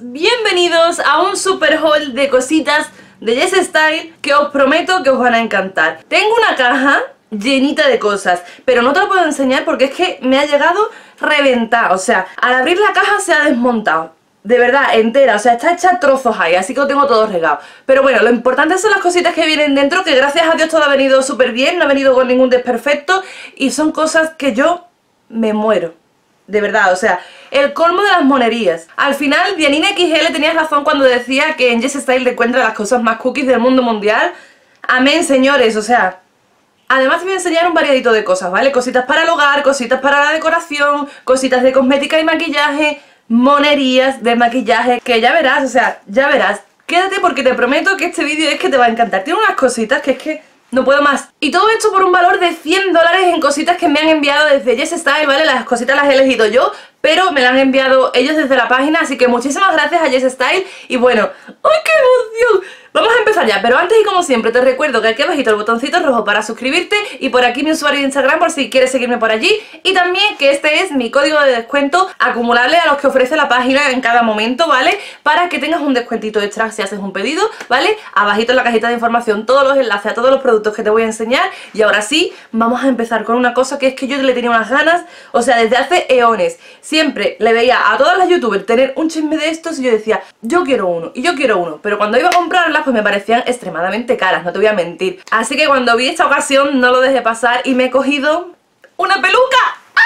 bienvenidos a un super haul de cositas de Jess Style que os prometo que os van a encantar. Tengo una caja llenita de cosas, pero no te la puedo enseñar porque es que me ha llegado reventada. O sea, al abrir la caja se ha desmontado, de verdad, entera, o sea, está hecha a trozos ahí, así que lo tengo todo regado. Pero bueno, lo importante son las cositas que vienen dentro, que gracias a Dios todo ha venido súper bien, no ha venido con ningún desperfecto, y son cosas que yo me muero. De verdad, o sea, el colmo de las monerías. Al final, Dianina XL tenías razón cuando decía que en Jess Style te encuentras las cosas más cookies del mundo mundial. Amén, señores, o sea... Además te voy a enseñar un variadito de cosas, ¿vale? Cositas para el hogar, cositas para la decoración, cositas de cosmética y maquillaje, monerías de maquillaje, que ya verás, o sea, ya verás. Quédate porque te prometo que este vídeo es que te va a encantar. Tiene unas cositas que es que... no puedo más. Y todo esto por un valor de $100 en cositas que me han enviado desde Jess Style, ¿vale? Las cositas las he elegido yo, pero me las han enviado ellos desde la página, así que muchísimas gracias a Jess Style. Y bueno, ¡ay, qué emoción! Vamos a empezar ya, pero antes y como siempre te recuerdo que aquí abajito el botoncito rojo para suscribirte y por aquí mi usuario de Instagram por si quieres seguirme por allí, y también que este es mi código de descuento acumulable a los que ofrece la página en cada momento, ¿vale? Para que tengas un descuentito extra si haces un pedido, ¿vale? Abajito en la cajita de información todos los enlaces a todos los productos que te voy a enseñar. Y ahora sí, vamos a empezar con una cosa que es que yo le tenía unas ganas, o sea, desde hace eones. Siempre le veía a todas las youtubers tener un chisme de estos y yo decía, yo quiero uno, y yo quiero uno, pero cuando iba a comprarlas pues me parecían extremadamente caras, no te voy a mentir. Así que cuando vi esta ocasión no lo dejé pasar y me he cogido una peluca.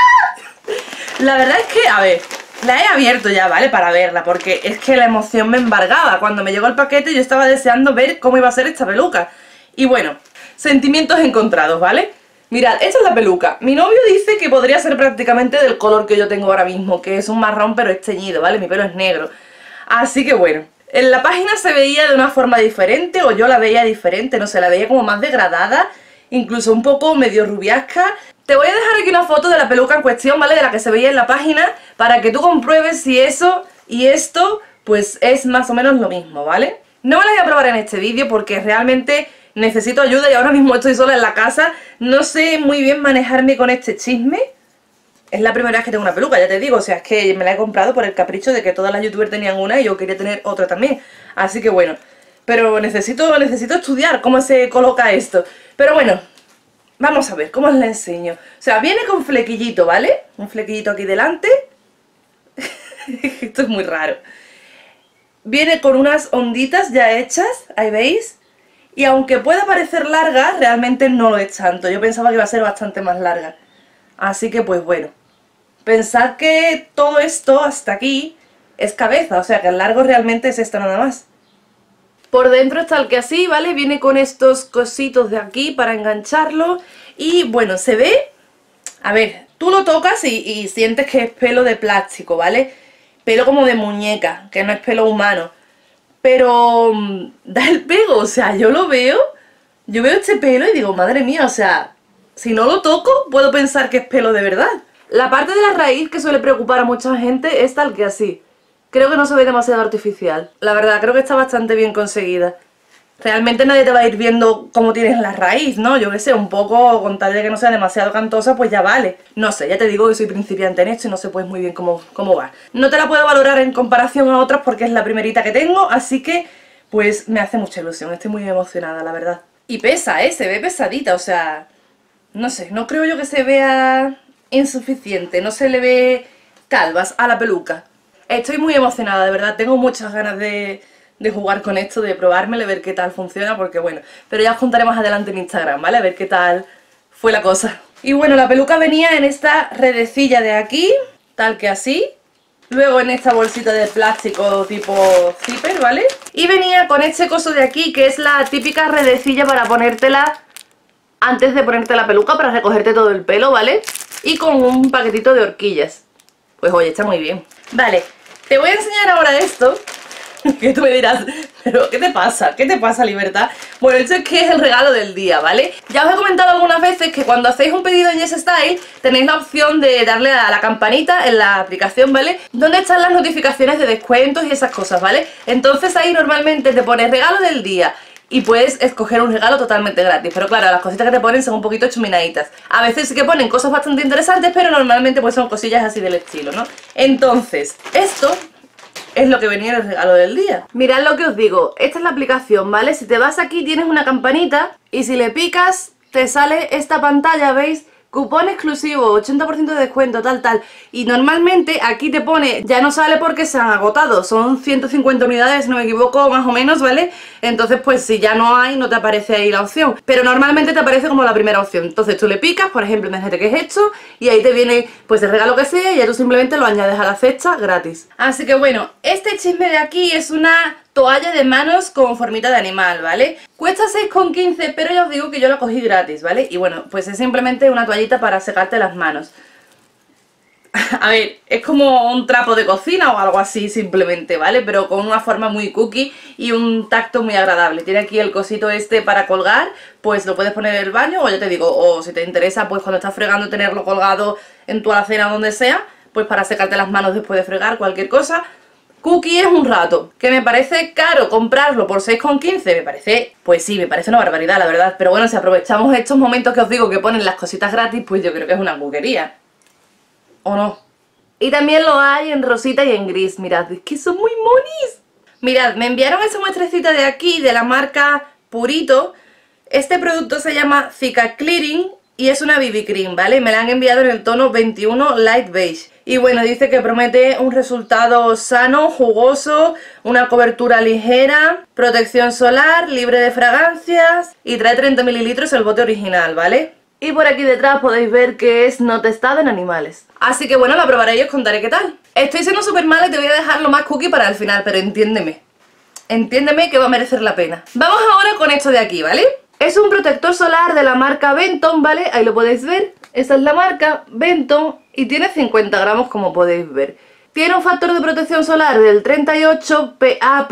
¡Ah! La verdad es que, a ver, la he abierto ya, ¿vale? Para verla, porque es que la emoción me embargaba. Cuando me llegó el paquete yo estaba deseando ver cómo iba a ser esta peluca. Y bueno, sentimientos encontrados, ¿vale? Mirad, esta es la peluca. Mi novio dice que podría ser prácticamente del color que yo tengo ahora mismo, que es un marrón pero es teñido, ¿vale? Mi pelo es negro. Así que bueno, en la página se veía de una forma diferente, o yo la veía diferente, no sé, la veía como más degradada, incluso un poco medio rubiasca. Te voy a dejar aquí una foto de la peluca en cuestión, ¿vale? De la que se veía en la página, para que tú compruebes si eso y esto, pues es más o menos lo mismo, ¿vale? No me la voy a probar en este vídeo porque realmente necesito ayuda y ahora mismo estoy sola en la casa. No sé muy bien manejarme con este chisme. Es la primera vez que tengo una peluca, ya te digo, o sea, es que me la he comprado por el capricho de que todas las youtubers tenían una y yo quería tener otra también. Así que bueno, pero necesito estudiar cómo se coloca esto. Pero bueno, vamos a ver cómo os la enseño. O sea, viene con flequillito, ¿vale? Un flequillito aquí delante. Esto es muy raro. Viene con unas onditas ya hechas, ahí veis. Y aunque pueda parecer larga, realmente no lo es tanto. Yo pensaba que iba a ser bastante más larga. Así que pues bueno. Pensad que todo esto hasta aquí es cabeza, o sea que el largo realmente es esto nada más. Por dentro está el que así, ¿vale? Viene con estos cositos de aquí para engancharlo. Y bueno, se ve... A ver, tú lo tocas y sientes que es pelo de plástico, ¿vale? Pelo como de muñeca, que no es pelo humano. Pero da el pego, o sea, yo lo veo, yo veo este pelo y digo, madre mía, o sea, si no lo toco puedo pensar que es pelo de verdad. La parte de la raíz que suele preocupar a mucha gente es tal que así. Creo que no se ve demasiado artificial. La verdad, creo que está bastante bien conseguida. Realmente nadie te va a ir viendo cómo tienes la raíz, ¿no? Yo qué sé, un poco, con tal de que no sea demasiado cantosa, pues ya vale. No sé, ya te digo que soy principiante en esto y no sé pues muy bien cómo va. No te la puedo valorar en comparación a otras porque es la primerita que tengo, así que pues me hace mucha ilusión. Estoy muy emocionada, la verdad. Y pesa, se ve pesadita, o sea... No sé, no creo yo que se vea insuficiente, no se le ve calvas a la peluca. Estoy muy emocionada, de verdad, tengo muchas ganas de jugar con esto, de probármelo, de ver qué tal funciona, porque bueno, pero ya os contaré más adelante en Instagram, ¿vale? A ver qué tal fue la cosa. Y bueno, la peluca venía en esta redecilla de aquí, tal que así. Luego en esta bolsita de plástico tipo zipper, ¿vale? Y venía con este coso de aquí, que es la típica redecilla para ponértela antes de ponerte la peluca, para recogerte todo el pelo, ¿vale? Y con un paquetito de horquillas. Pues oye, está muy bien. Vale, te voy a enseñar ahora esto. Que tú me dirás, pero ¿qué te pasa? ¿Qué te pasa, Libertad? Bueno, esto es que es el regalo del día, ¿vale? Ya os he comentado algunas veces que cuando hacéis un pedido en Jess Style tenéis la opción de darle a la campanita en la aplicación, ¿vale? Donde están las notificaciones de descuentos y esas cosas, ¿vale? Entonces ahí normalmente te pones regalo del día y puedes escoger un regalo totalmente gratis. Pero claro, las cositas que te ponen son un poquito chuminaditas. A veces sí que ponen cosas bastante interesantes, pero normalmente pues son cosillas así del estilo, ¿no? Entonces, esto es lo que venía en el regalo del día. Mirad lo que os digo, esta es la aplicación, ¿vale? Si te vas aquí tienes una campanita y si le picas te sale esta pantalla, ¿veis? Cupón exclusivo, 80% de descuento, tal. Y normalmente aquí te pone, ya no sale porque se han agotado. Son 150 unidades, si no me equivoco, más o menos, ¿vale? Entonces, pues si ya no hay, no te aparece ahí la opción. Pero normalmente te aparece como la primera opción. Entonces tú le picas, por ejemplo, imagínate que es esto, y ahí te viene, pues el regalo que sea, y ya tú simplemente lo añades a la cesta gratis. Así que bueno, este chisme de aquí es una toalla de manos con formita de animal, ¿vale? Cuesta 6,15, pero ya os digo que yo la cogí gratis, ¿vale? Y bueno, pues es simplemente una toallita para secarte las manos. A ver, es como un trapo de cocina o algo así simplemente, ¿vale? Pero con una forma muy cookie y un tacto muy agradable. Tiene aquí el cosito este para colgar, pues lo puedes poner en el baño o ya te digo, o si te interesa, pues cuando estás fregando tenerlo colgado en tu alacena o donde sea, pues para secarte las manos después de fregar, cualquier cosa. Cookie es un rato, que me parece caro comprarlo por 6,15, me parece, pues sí, me parece una barbaridad la verdad, pero bueno, si aprovechamos estos momentos que os digo que ponen las cositas gratis, pues yo creo que es una cuquería, ¿o no? Y también lo hay en rosita y en gris, mirad, es que son muy monis. Mirad, me enviaron esa muestrecita de aquí, de la marca Purito, este producto se llama Cica Clearing y es una BB Cream, ¿vale? Me la han enviado en el tono 21 Light Beige. Y bueno, dice que promete un resultado sano, jugoso, una cobertura ligera, protección solar, libre de fragancias y trae 30 mililitros el bote original, ¿vale? Y por aquí detrás podéis ver que es no testado en animales. Así que bueno, la probaré y os contaré qué tal. Estoy siendo súper mala y te voy a dejar lo más cookie para el final, pero entiéndeme. Entiéndeme que va a merecer la pena. Vamos ahora con esto de aquí, ¿vale? Es un protector solar de la marca Benton, ¿vale? Ahí lo podéis ver. Esa es la marca Benton y tiene 50 gramos como podéis ver. Tiene un factor de protección solar del 38 PA+++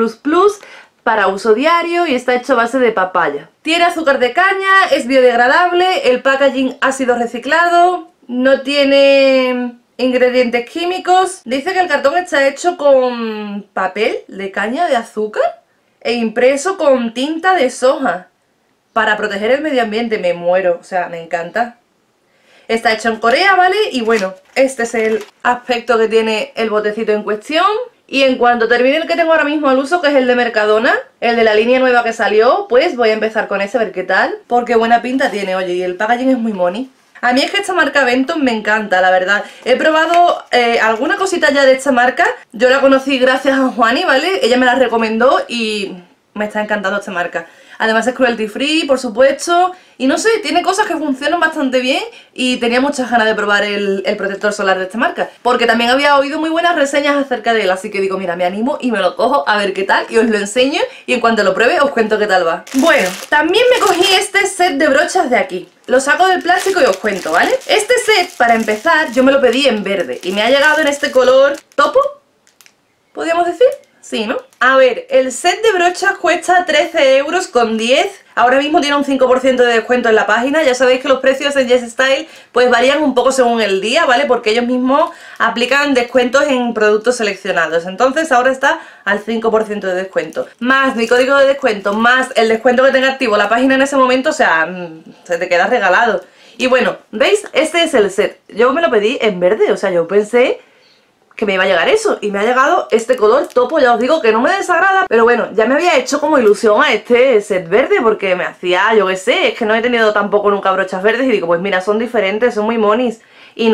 para uso diario y está hecho a base de papaya. Tiene azúcar de caña, es biodegradable, el packaging ha sido reciclado, no tiene ingredientes químicos. Dice que el cartón está hecho con papel de caña de azúcar e impreso con tinta de soja para proteger el medio ambiente. Me muero, o sea, me encanta. Está hecho en Corea, ¿vale? Y bueno, este es el aspecto que tiene el botecito en cuestión. Y en cuanto termine el que tengo ahora mismo al uso, que es el de Mercadona, el de la línea nueva que salió, pues voy a empezar con ese a ver qué tal. Porque buena pinta tiene, oye, y el packaging es muy money. A mí es que esta marca Benton me encanta, la verdad. He probado alguna cosita ya de esta marca. Yo la conocí gracias a Juani, ¿vale? Ella me la recomendó y me está encantando esta marca. Además es cruelty free, por supuesto. Y no sé, tiene cosas que funcionan bastante bien. Y tenía muchas ganas de probar el protector solar de esta marca, porque también había oído muy buenas reseñas acerca de él. Así que digo, mira, me animo y me lo cojo a ver qué tal. Y os lo enseño y en cuanto lo pruebe os cuento qué tal va. Bueno, también me cogí este set de brochas de aquí. Lo saco del plástico y os cuento, ¿vale? Este set, para empezar, yo me lo pedí en verde. Y me ha llegado en este color topo, ¿podríamos decir? Sí, ¿no? A ver, el set de brochas cuesta 13,10 €. Ahora mismo tiene un 5% de descuento en la página. Ya sabéis que los precios en Yes Style pues varían un poco según el día, ¿vale? Porque ellos mismos aplican descuentos en productos seleccionados. Entonces ahora está al 5% de descuento. Más mi código de descuento, más el descuento que tenga activo la página en ese momento, o sea, se te queda regalado. Y bueno, ¿veis? Este es el set. Yo me lo pedí en verde, o sea, yo pensé que me iba a llegar eso, y me ha llegado este color topo. Ya os digo que no me desagrada, pero bueno, ya me había hecho como ilusión a este set verde, porque me hacía, yo qué sé, es que no he tenido tampoco nunca brochas verdes, y digo, pues mira, son diferentes, son muy monis, y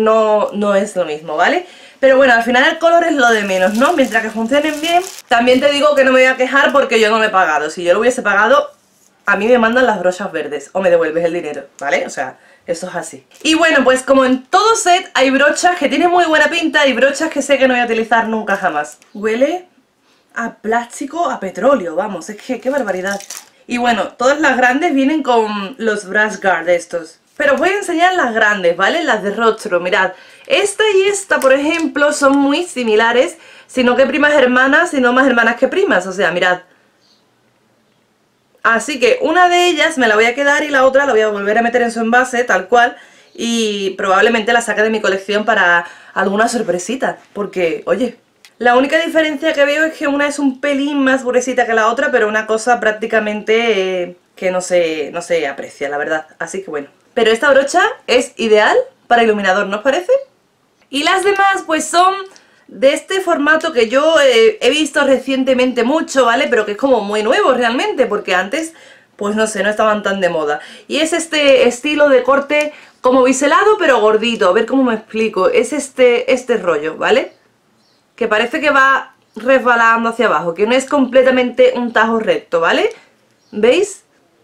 no es lo mismo, ¿vale? Pero bueno, al final el color es lo de menos, ¿no? Mientras que funcionen bien. También te digo que no me voy a quejar porque yo no lo he pagado. Si yo lo hubiese pagado, a mí me mandan las brochas verdes, o me devuelves el dinero, ¿vale? O sea, eso es así. Y bueno, pues como en todo set hay brochas que tienen muy buena pinta y brochas que sé que no voy a utilizar nunca jamás. Huele a plástico, a petróleo, vamos, es que qué barbaridad. Y bueno, todas las grandes vienen con los brush guard estos. Pero os voy a enseñar las grandes, ¿vale? Las de rostro, mirad. Esta y esta, por ejemplo, son muy similares, sino que primas hermanas, sino más hermanas que primas, o sea, mirad. Así que una de ellas me la voy a quedar y la otra la voy a volver a meter en su envase, tal cual. Y probablemente la saque de mi colección para alguna sorpresita. Porque, oye, la única diferencia que veo es que una es un pelín más gruesita que la otra, pero una cosa prácticamente que no se aprecia, la verdad. Así que bueno. Pero esta brocha es ideal para iluminador, ¿no os parece? Y las demás pues son de este formato que yo he visto recientemente mucho, ¿vale? Pero que es como muy nuevo realmente, porque antes, pues no sé, no estaban tan de moda. Y es este estilo de corte como biselado, pero gordito. A ver cómo me explico. Es este rollo, ¿vale? Que parece que va resbalando hacia abajo, que no es completamente un tajo recto, ¿vale? ¿Veis?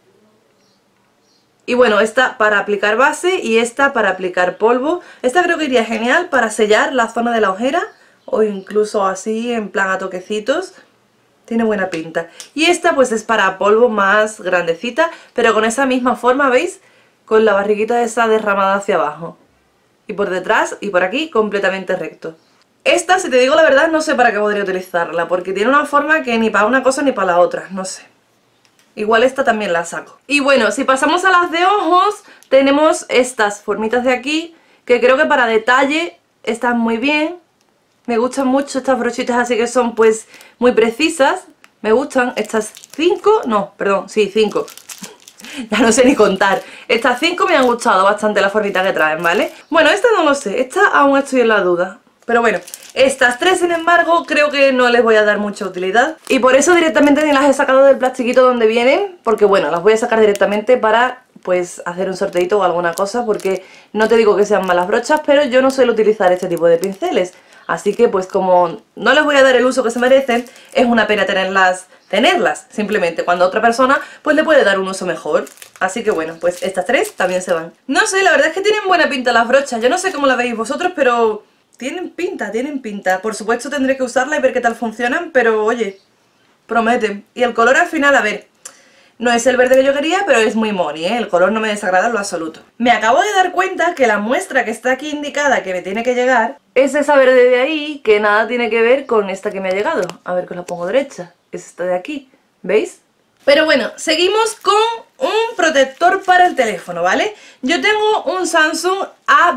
Y bueno, esta para aplicar base y esta para aplicar polvo. Esta creo que iría genial para sellar la zona de la ojera o incluso así en plan a toquecitos. Tiene buena pinta. Y esta pues es para polvo más grandecita, pero con esa misma forma, ¿veis? Con la barriguita esa derramada hacia abajo. Y por detrás y por aquí completamente recto. Esta, si te digo la verdad, no sé para qué podría utilizarla, porque tiene una forma que ni para una cosa ni para la otra, no sé. Igual esta también la saco. Y bueno, si pasamos a las de ojos, tenemos estas formitas de aquí, que creo que para detalle están muy bien. Me gustan mucho estas brochitas así que son pues muy precisas. Me gustan estas 5, no, perdón, sí, 5. Ya no sé ni contar. Estas 5 me han gustado bastante la formita que traen, ¿vale? Bueno, esta no lo sé, esta aún estoy en la duda. Pero bueno, estas 3 sin embargo creo que no les voy a dar mucha utilidad. Y por eso directamente ni las he sacado del plastiquito donde vienen. Porque bueno, las voy a sacar directamente para pues hacer un sorteito o alguna cosa. Porque no te digo que sean malas brochas, pero yo no suelo utilizar este tipo de pinceles. Así que pues como no les voy a dar el uso que se merecen, es una pena tenerlas simplemente, cuando a otra persona pues le puede dar un uso mejor. Así que bueno, pues estas 3 también se van. No sé, la verdad es que tienen buena pinta las brochas. Yo no sé cómo la veis vosotros, pero tienen pinta, tienen pinta. Por supuesto tendré que usarla y ver qué tal funcionan, pero oye, prometen. Y el color al final, a ver, no es el verde que yo quería, pero es muy money, ¿eh? El color no me desagrada en lo absoluto. Me acabo de dar cuenta que la muestra que está aquí indicada que me tiene que llegar es esa verde de ahí, que nada tiene que ver con esta que me ha llegado. A ver, que os la pongo derecha. Es esta de aquí, ¿veis? Pero bueno, seguimos con un protector para el teléfono, ¿vale? Yo tengo un Samsung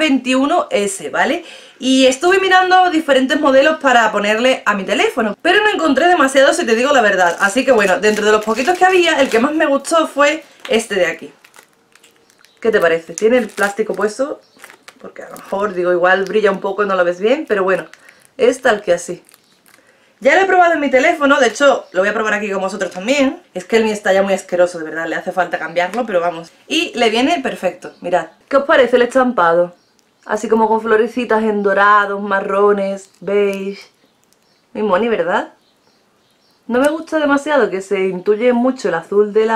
A21S, ¿vale? Y estuve mirando diferentes modelos para ponerle a mi teléfono, pero no encontré demasiado, si te digo la verdad. Así que bueno, dentro de los poquitos que había, el que más me gustó fue este de aquí. ¿Qué te parece? Tiene el plástico puesto, porque a lo mejor, digo, igual brilla un poco y no lo ves bien, pero bueno, es tal que así. Ya lo he probado en mi teléfono, de hecho lo voy a probar aquí con vosotros también. Es que el mío está ya muy asqueroso, de verdad, le hace falta cambiarlo, pero vamos. Y le viene perfecto, mirad. ¿Qué os parece el estampado? Así como con florecitas en dorados, marrones, beige. Muy money, ¿verdad? No me gusta demasiado que se intuye mucho el azul de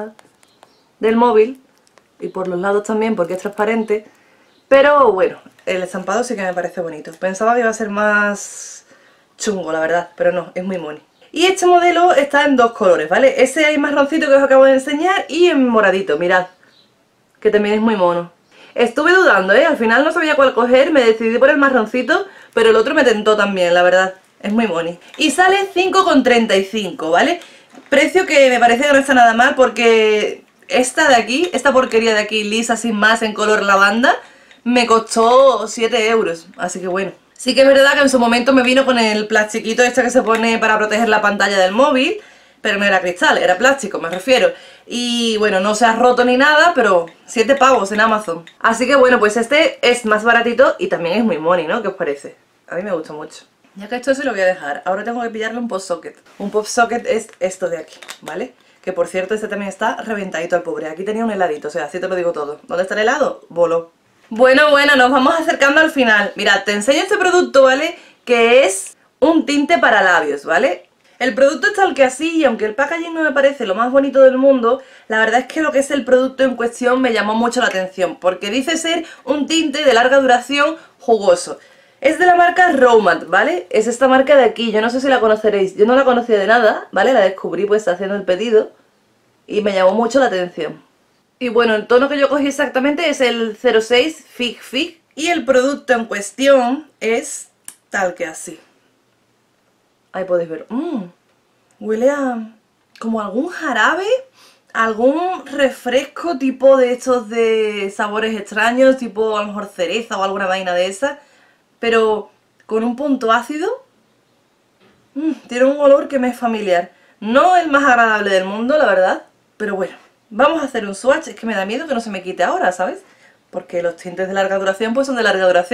del móvil. Y por los lados también porque es transparente. Pero bueno, el estampado sí que me parece bonito. Pensaba que iba a ser más chungo, la verdad, pero no, es muy money. Y este modelo está en 2 colores, ¿vale? Ese ahí marroncito que os acabo de enseñar y en moradito, mirad, que también es muy mono. Estuve dudando, ¿eh? Al final no sabía cuál coger, me decidí por el marroncito, pero el otro me tentó también, la verdad, es muy money. Y sale 5,35, ¿vale? Precio que me parece que no está nada mal porque esta de aquí, esta porquería de aquí, lisa, sin más, en color lavanda, me costó 7 euros, así que bueno. Sí que es verdad que en su momento me vino con el plastiquito este que se pone para proteger la pantalla del móvil, pero no era cristal, era plástico, me refiero. Y bueno, no se ha roto ni nada, pero 7 pavos en Amazon. Así que bueno, pues este es más baratito y también es muy money, ¿no? ¿Qué os parece? A mí me gusta mucho. Ya que esto se lo voy a dejar, ahora tengo que pillarle un pop socket. Un pop socket es esto de aquí, ¿vale? Que por cierto este también está reventadito al pobre. Aquí tenía un heladito, o sea, así te lo digo todo. ¿Dónde está el helado? Voló. Bueno, nos vamos acercando al final. Mirad, te enseño este producto, ¿vale? Que es un tinte para labios, ¿vale? El producto es tal que así, y aunque el packaging no me parece lo más bonito del mundo, la verdad es que lo que es el producto en cuestión me llamó mucho la atención, porque dice ser un tinte de larga duración jugoso. Es de la marca Rowmat, ¿vale? Es esta marca de aquí, yo no sé si la conoceréis, yo no la conocía de nada, ¿vale? La descubrí pues haciendo el pedido y me llamó mucho la atención. Y bueno, el tono que yo cogí exactamente es el 06 Fig Fig. Y el producto en cuestión es tal que así. Ahí podéis ver. Huele a como algún jarabe, algún refresco tipo de estos de sabores extraños, tipo a lo mejor cereza o alguna vaina de esa, pero con un punto ácido. Tiene un olor que me es familiar. No el más agradable del mundo, la verdad, pero bueno. Vamos a hacer un swatch, es que me da miedo que no se me quite ahora, ¿sabes? Porque los tintes de larga duración pues son de larga duración.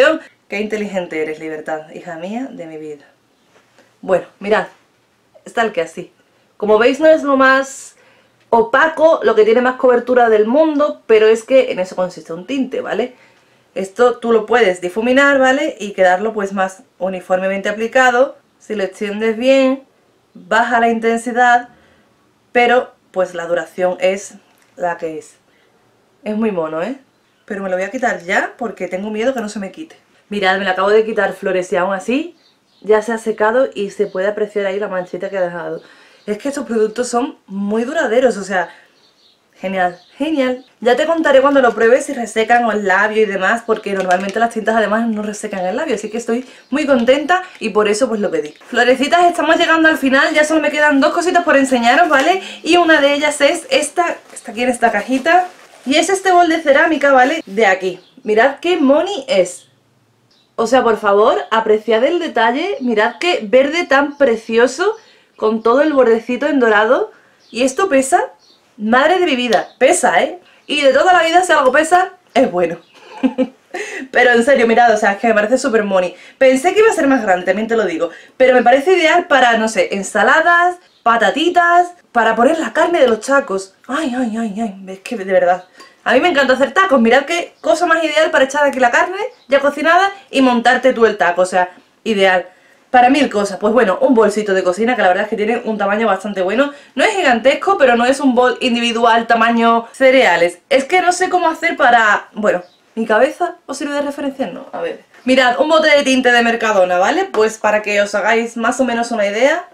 Qué inteligente eres, Libertad, hija mía de mi vida. Bueno, mirad, es tal que así. Como veis no es lo más opaco, lo que tiene más cobertura del mundo, pero es que en eso consiste un tinte, ¿vale? Esto tú lo puedes difuminar, ¿vale? Y quedarlo pues más uniformemente aplicado. Si lo extiendes bien, baja la intensidad, pero pues la duración es la que es. Es muy mono, ¿eh? Pero me lo voy a quitar ya porque tengo miedo que no se me quite. Mirad, me lo acabo de quitar, flores, y aún así ya se ha secado y se puede apreciar ahí la manchita que ha dejado. Es que estos productos son muy duraderos, o sea, genial, genial. Ya te contaré cuando lo pruebes si resecan el labio y demás, porque normalmente las tintas además no resecan el labio, así que estoy muy contenta y por eso pues lo pedí. Florecitas, estamos llegando al final, ya solo me quedan dos cositas por enseñaros, ¿vale? Y una de ellas es esta, que está aquí en esta cajita, y es este bol de cerámica, ¿vale? De aquí. Mirad qué money es. O sea, por favor, apreciad el detalle, mirad qué verde tan precioso, con todo el bordecito en dorado. Y esto pesa, madre de mi vida, pesa, ¿eh? Y de toda la vida si algo pesa, es bueno. Pero en serio, mirad, o sea, es que me parece súper money. Pensé que iba a ser más grande, también te lo digo. Pero me parece ideal para, no sé, ensaladas, patatitas, para poner la carne de los tacos. Ay, ay, ay, ay, es que de verdad. A mí me encanta hacer tacos, mirad qué cosa más ideal para echar aquí la carne ya cocinada y montarte tú el taco, o sea, ideal. Para 1000 cosas, pues bueno, un bolsito de cocina que la verdad es que tiene un tamaño bastante bueno. No es gigantesco, pero no es un bol individual tamaño cereales. Es que no sé cómo hacer para... Bueno, ¿mi cabeza os sirve de referencia? No, a ver. Mirad, un bote de tinte de Mercadona, ¿vale? Pues para que os hagáis más o menos una idea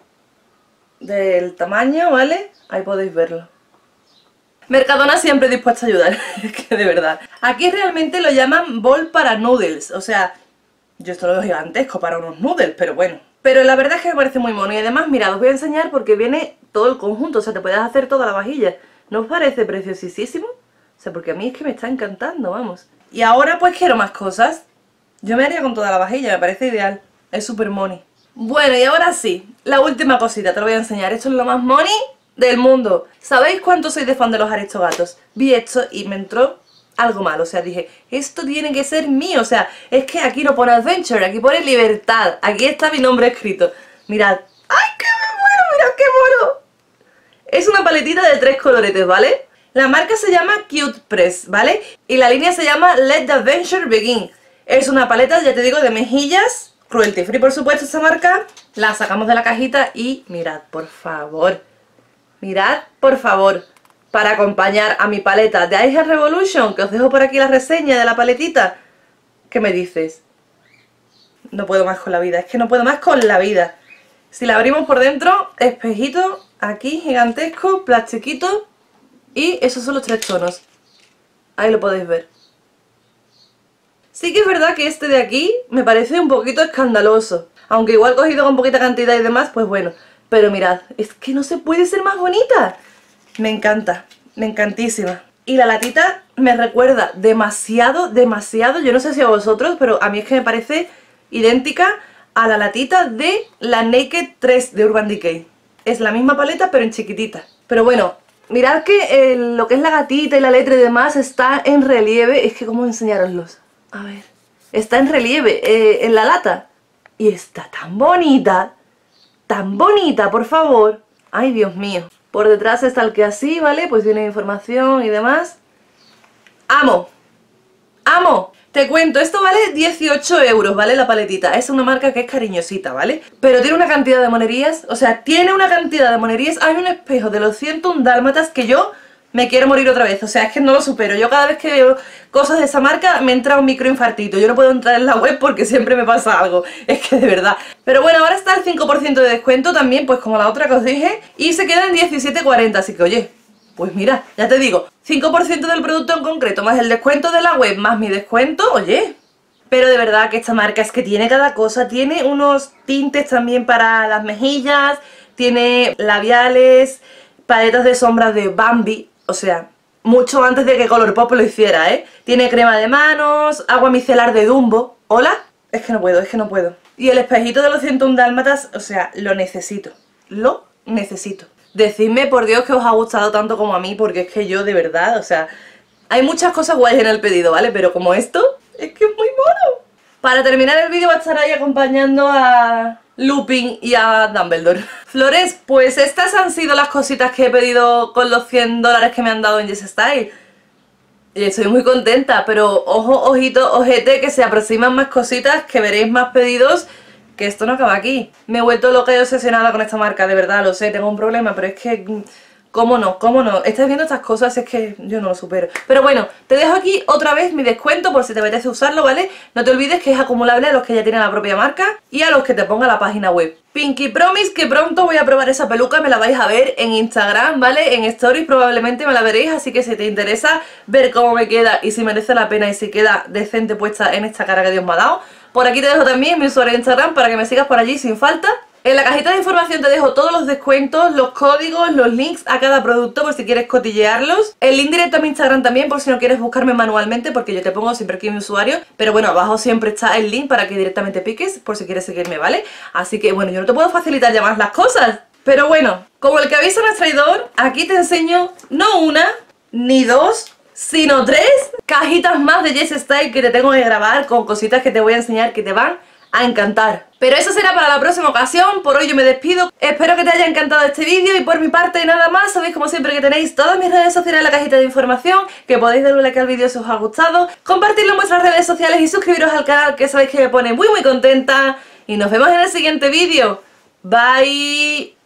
del tamaño, ¿vale? Ahí podéis verlo. Mercadona siempre dispuesta a ayudar, es que de verdad. Aquí realmente lo llaman bol para noodles, o sea, yo esto lo veo gigantesco para unos noodles, pero bueno. Pero la verdad es que me parece muy mono y además, mirad, os voy a enseñar porque viene todo el conjunto, o sea, te puedes hacer toda la vajilla. ¿No os parece preciosísimo? O sea, porque a mí es que me está encantando, vamos. Y ahora pues quiero más cosas. Yo me haría con toda la vajilla, me parece ideal, es súper money. Bueno, y ahora sí, la última cosita, te lo voy a enseñar, esto es lo más money del mundo. ¿Sabéis cuánto soy de fan de los Aristogatos? Vi esto y me entró algo mal, o sea, dije, esto tiene que ser mío, o sea, es que aquí no pone Adventure, aquí pone Libertad, aquí está mi nombre escrito. Mirad, ¡ay, que me muero! ¡Mirad qué mono! Es una paletita de 3 coloretes, ¿vale? La marca se llama Cute Press, ¿vale? Y la línea se llama Let the Adventure Begin. Es una paleta, ya te digo, de mejillas, cruelty free por supuesto esa marca. La sacamos de la cajita y mirad, por favor. Mirad, por favor, para acompañar a mi paleta de Ice Revolution, que os dejo por aquí la reseña de la paletita. ¿Qué me dices? No puedo más con la vida, es que no puedo más con la vida. Si la abrimos por dentro, espejito, aquí, gigantesco, plastiquito, y esos son los 3 tonos. Ahí lo podéis ver. Sí que es verdad que este de aquí me parece un poquito escandaloso. Aunque igual cogido con poquita cantidad y demás, pues bueno. Pero mirad, es que no se puede ser más bonita. Me encanta, me encantísima. Y la latita me recuerda demasiado, demasiado, yo no sé si a vosotros, pero a mí es que me parece idéntica a la latita de la Naked 3 de Urban Decay. Es la misma paleta pero en chiquitita. Pero bueno, mirad que lo que es la gatita y la letra y demás está en relieve. Es que cómo enseñaroslos. A ver, está en relieve en la lata. Y está tan bonita, por favor. Ay, Dios mío. Por detrás está el que así, ¿vale? Pues viene información y demás. ¡Amo! ¡Amo! Te cuento, esto vale 18 euros, ¿vale? La paletita. Es una marca que es cariñosita, ¿vale? Pero tiene una cantidad de monerías. O sea, tiene una cantidad de monerías. Hay un espejo de los 101 dálmatas que yo me quiero morir otra vez. O sea, es que no lo supero. Yo cada vez que veo cosas de esa marca me entra un microinfartito. Yo no puedo entrar en la web porque siempre me pasa algo. Es que de verdad. Pero bueno, ahora está el 5% de descuento también, pues como la otra que os dije. Y se queda en 17,40. Así que oye, pues mira, ya te digo, 5% del producto en concreto, más el descuento de la web, más mi descuento, oye. Pero de verdad que esta marca es que tiene cada cosa. Tiene unos tintes también para las mejillas. Tiene labiales, paletas de sombras de Bambi. O sea, mucho antes de que Colourpop lo hiciera, ¿eh? Tiene crema de manos, agua micelar de Dumbo. ¿Hola? Es que no puedo, es que no puedo. Y el espejito de los 101 dálmatas, o sea, lo necesito. Lo necesito. Decidme, por Dios, que os ha gustado tanto como a mí, porque es que yo, de verdad, o sea... Hay muchas cosas guays en el pedido, ¿vale? Pero como esto, es que es muy mono. Para terminar el vídeo voy a estar ahí acompañando a Lupin y a Dumbledore. Flores, pues estas han sido las cositas que he pedido con los 100 dólares que me han dado en Yes Style. Y estoy muy contenta, pero ojo, ojito, ojete, que se aproximan más cositas, que veréis más pedidos, que esto no acaba aquí. Me he vuelto loca y obsesionada con esta marca, de verdad, lo sé, tengo un problema, pero es que... ¿Cómo no? ¿Cómo no? Estás viendo estas cosas, es que yo no lo supero. Pero bueno, te dejo aquí otra vez mi descuento por si te apetece usarlo, ¿vale? No te olvides que es acumulable a los que ya tienen la propia marca y a los que te ponga la página web. Pinky Promise que pronto voy a probar esa peluca, me la vais a ver en Instagram, ¿vale? En Stories probablemente me la veréis, así que si te interesa ver cómo me queda y si merece la pena y si queda decente puesta en esta cara que Dios me ha dado, por aquí te dejo también mi usuario de Instagram para que me sigas por allí sin falta. En la cajita de información te dejo todos los descuentos, los códigos, los links a cada producto por si quieres cotillearlos. El link directo a mi Instagram también por si no quieres buscarme manualmente porque yo te pongo siempre aquí mi usuario. Pero bueno, abajo siempre está el link para que directamente piques por si quieres seguirme, ¿vale? Así que bueno, yo no te puedo facilitar ya más las cosas. Pero bueno, como el que avisa no es traidor, aquí te enseño no una, ni dos, sino 3 cajitas más de Yes Style que te tengo que grabar con cositas que te voy a enseñar que te van a encantar. Pero eso será para la próxima ocasión. Por hoy yo me despido. Espero que te haya encantado este vídeo y por mi parte nada más. Sabéis como siempre que tenéis todas mis redes sociales en la cajita de información, que podéis darle like al vídeo si os ha gustado, compartirlo en vuestras redes sociales y suscribiros al canal, que sabéis que me pone muy contenta. Y nos vemos en el siguiente vídeo. Bye.